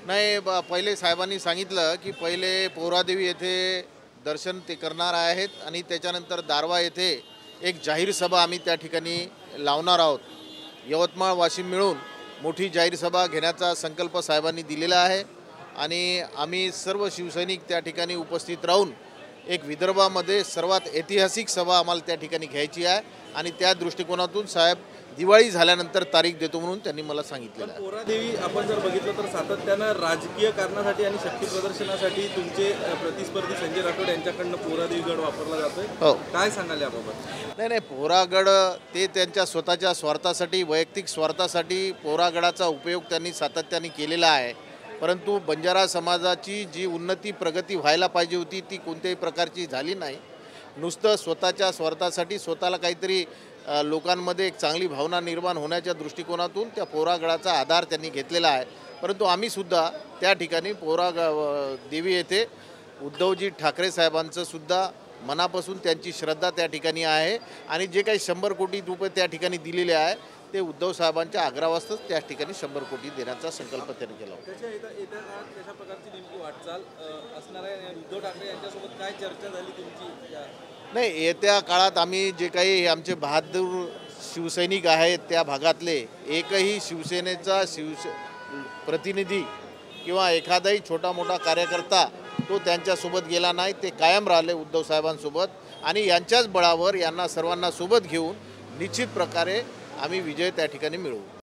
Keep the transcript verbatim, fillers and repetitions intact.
नाही ब पहिले साहेबांनी सांगितलं की पहिले पोहरादेवी येथे दर्शन ते करणार आहेत आणि त्याच्यानंतर दारवा येथे एक जाहीर सभा आम्ही त्या ठिकाणी लावणार आहोत. यवतमाळ वाशिम मिळून मोठी जाहीर सभा घेण्याचा संकल्प साहेबांनी दिलेला आहे आणि आम्ही सर्व शिवसैनिक त्या ठिकाणी उपस्थित राहून एक विदर्भामध्ये सर्वात ऐतिहासिक सभा आम्हाला त्या ठिकाणी घ्यायची आहे आणि त्या दृष्टिकोनातून साहेब दिवाळी झाल्यानंतर तारीख देतो म्हणून त्यांनी मला सांगितलेलं आहे. पोहरादेवी आपण जर बघितलं तर सातत्यानं राजकीय कारणासाठी आणि शक्ती प्रदर्शनासाठी तुमचे अ, प्रतिस्पर्धी संजय राठोड यांच्याकडनं पोहरादेवी गड वापरला जातोय. हो. काय सांगाल याबाबत? नाही नाही पोहरागड ते त्यांच्या स्वतःच्या स्वार्थासाठी वैयक्तिक स्वार्थासाठी पोहरागडाचा उपयोग त्यांनी सातत्याने केलेला आहे. परंतु बंजारा समाजाची जी उन्नती प्रगती व्हायला पाहिजे होती ती कोणत्याही प्रकारची झाली नाही. नुसतं स्वतःच्या स्वार्थासाठी स्वतःला काहीतरी अ, लोकांमध्ये एक चांगली भावना निर्माण होण्याच्या दृष्टिकोनातून त्या पोहरागडाचा आधार त्यांनी घेतलेला आहे. परंतु आम्हीसुद्धा त्या ठिकाणी पोहरा देवी येथे उद्धवजी ठाकरे साहेबांचं सुद्धा मनापासून त्यांची श्रद्धा त्या ठिकाणी आहे आणि जे काही शंभर कोटी रुपये त्या ठिकाणी दिलेले आहे ते उद्धव साहेबांच्या आग्रहास्तच त्या ठिकाणी शंभर कोटी देण्याचा संकल्प त्यांनी केला होता. त्याच्या येत्या येत्या काळात कशा प्रकारची नेमकी वाटचाल अ, असणार आहे आणि उद्धव ठाकरे यांच्यासोबत काय चर्चा झाली तुमची? या- नाही येत्या काळात आम्ही जे काही आमचे बहादूर शिवसैनिक आहेत त्या भागातले एकही शिवसेनेचा शिवसे प्रतिनिधी किंवा एखादाही छोटा मोठा कार्यकर्ता तो त्यांच्यासोबत गेला नाही. ते कायम राहिले उद्धव साहेबांसोबत आणि यांच्याच बळावर यांना सर्वांना सोबत घेऊन निश्चित प्रकारे आम्ही विजय त्या ठिकाणी मिळवू.